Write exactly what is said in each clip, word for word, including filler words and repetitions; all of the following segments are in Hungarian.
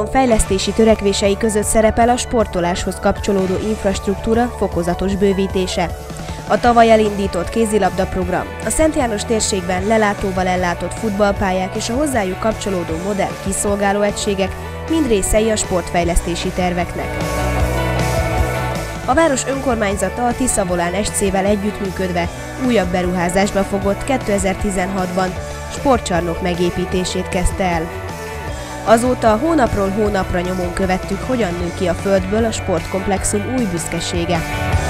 fejlesztési törekvései között szerepel a sportoláshoz kapcsolódó infrastruktúra fokozatos bővítése. A tavaly elindított kézilabda program, a Szent János térségben lelátóval ellátott futballpályák és a hozzájuk kapcsolódó modern kiszolgáló egységek mind részei a sportfejlesztési terveknek. A város önkormányzata a Tiszavolán es cé-vel együttműködve újabb beruházásba fogott kétezer-tizenhatban sportcsarnok megépítését kezdte el. Azóta hónapról hónapra nyomon követtük, hogyan nő ki a földből a sportkomplexum új büszkesége.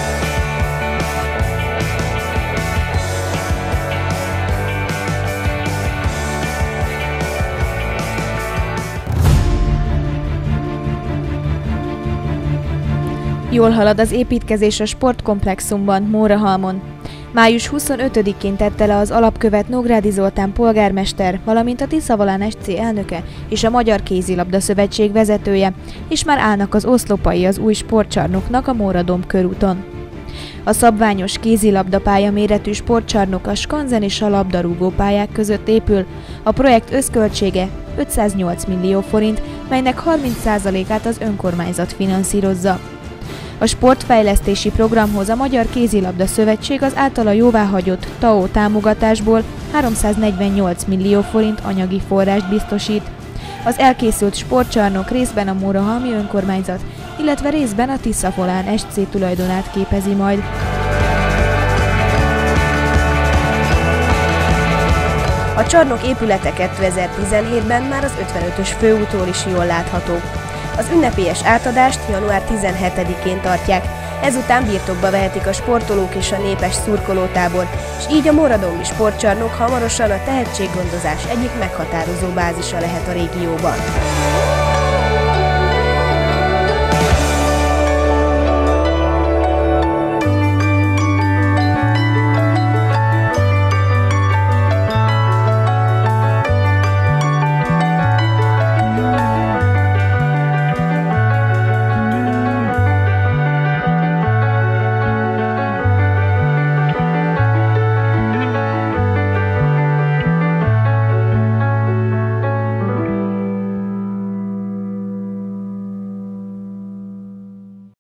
Jól halad az építkezés a sportkomplexumban, Mórahalmon. május huszonötödikén tette le az alapkövet Nógrádi Zoltán polgármester, valamint a Tiszavolán es cé elnöke és a Magyar Kézilabda Szövetség vezetője, és már állnak az oszlopai az új sportcsarnoknak a Móradom körúton. A szabványos kézilabdapálya méretű sportcsarnok a skanzen és a labdarúgópályák között épül. A projekt összköltsége ötszáznyolc millió forint, melynek harminc százalékát az önkormányzat finanszírozza. A sportfejlesztési programhoz a Magyar Kézilabda Szövetség az általa jóváhagyott té á o támogatásból háromszáznegyvennyolc millió forint anyagi forrást biztosít. Az elkészült sportcsarnok részben a mórahalmi önkormányzat, illetve részben a Tiszavolán es cé tulajdonát képezi majd. A csarnok épülete kétezer-tizenhétben már az ötvenötös főútról is jól látható. Az ünnepélyes átadást január tizenhetedikén tartják, ezután birtokba vehetik a sportolók és a népes szurkolótábor, és így a móradomi sportcsarnok hamarosan a tehetséggondozás egyik meghatározó bázisa lehet a régióban.